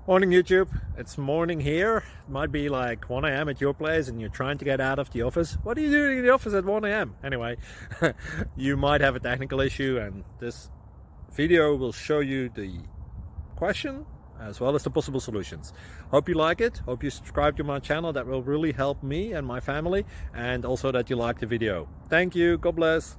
Morning YouTube, it's morning here. It might be like 1 a.m. at your place and you're trying to get out of the office. What are you doing in the office at 1 a.m? Anyway, you might have a technical issue and this video will show you the question as well as the possible solutions. Hope you like it, hope you subscribe to my channel. That will really help me and my family, and also that you like the video. Thank you, God bless.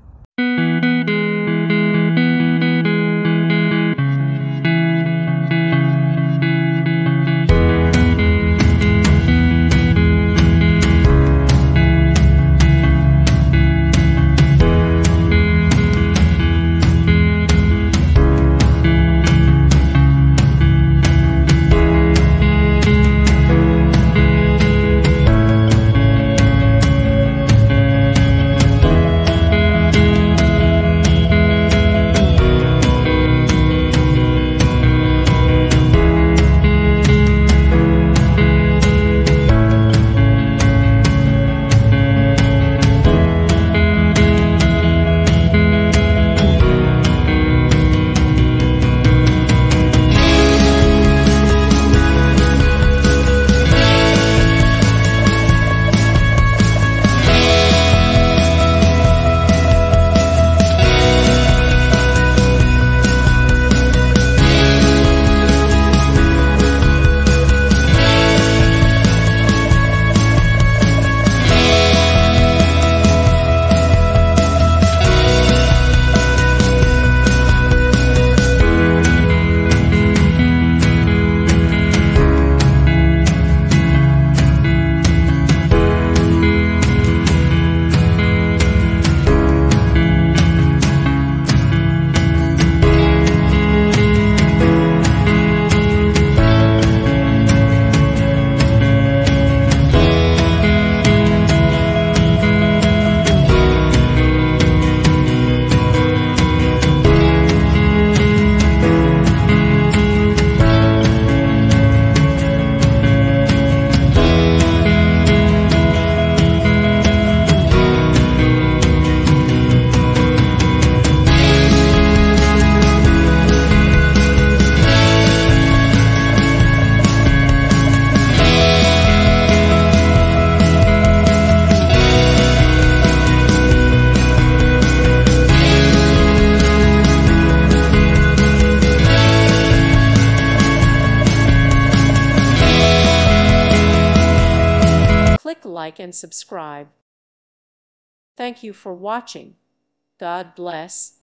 Click like and subscribe. Thank you for watching. God bless.